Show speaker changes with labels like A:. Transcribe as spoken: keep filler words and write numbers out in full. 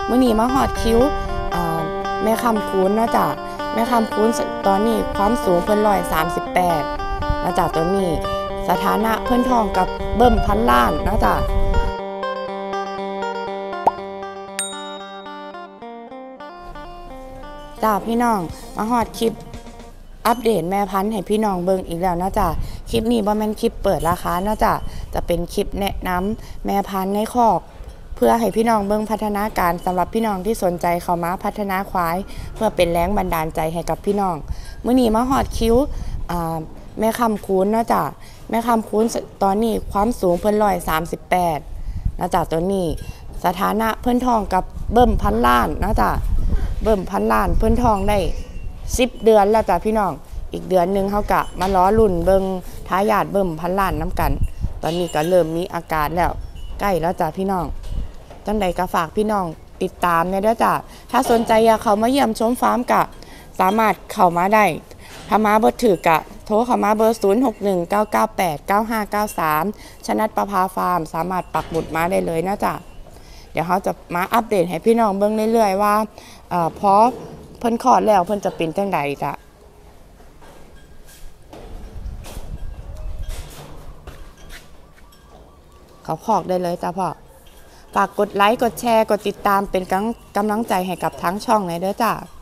A: มื้อนี้มาฮอดคิวแม่คำคูณเนาะจ้ะแม่คำคูณตอนนี้ความสูงเพิ่นร้อยสามสิบแปดนะจ้ะตัวนี้สถานะเพิ่นทองกับเบิ่มพันล้านนะจ้ะจ้าพี่น้องมาฮอดคลิปอัปเดตแม่พันธุ์ให้พี่น้องเบิ่งอีกแล้วนะจ้ะคลิปนี้บ่แม่นคลิปเปิดราคานะจ้ะจะเป็นคลิปแนะนำแม่พันธุ์ในคอกเพื่อให้พี่น้องเบิ่งพัฒนาการสำหรับพี่น้องที่สนใจเข้ามาพัฒนาควายเพื่อเป็นแรงบันดาลใจให้กับพี่น้องมื้อนี้มาฮอดคิวแม่คำคูณนะจ้ะแม่คำคูณตอนนี้ความสูงเพิ่นร้อยสามสิบแปดนะจ้ะตัวนี้สถานะเพิ่นทองกับเบิ่มพันล้านนะจ้ะเบิ่มพันล้านเพิ่นทองได้สิบเดือนแล้วจ้ะพี่น้องอีกเดือนหนึ่งเขากะมาล้อลุ่นเบิ่งทายาทเบิ่มพันล้านน้ำกันตอนนี้ก็เริ่มมีอาการแล้วใกล้แล้วจ้ะพี่น้องจังใดก็ฝากพี่น้องติดตามเนี่ยด้วยจ้ะถ้าสนใจอยากเข้ามาเยี่ยมชมฟาร์มกะสามารถเข้ามาได้ถ้ามาบ่ถือกะโทรเข้ามาเบอร์ศูนย์ หก หนึ่ง เก้า เก้า แปด เก้า ห้า เก้า สามชนัดประภาฟาร์มสามารถปักหมุดมาได้เลยนะจ้ะเดี๋ยวเขาจะมาอัปเดตให้พี่น้องเบิ่งเรื่อยๆว่าเอ่อพอเพิ่นคลอดแล้วเพิ่นจะเป็นจังใดจ้ะเขาคอกได้เลยจ้ะพ่อฝากกดไลค์กดแชร์กดติดตามเป็นกำลังใจให้กับทั้งช่องเลยเด้อจ้ะ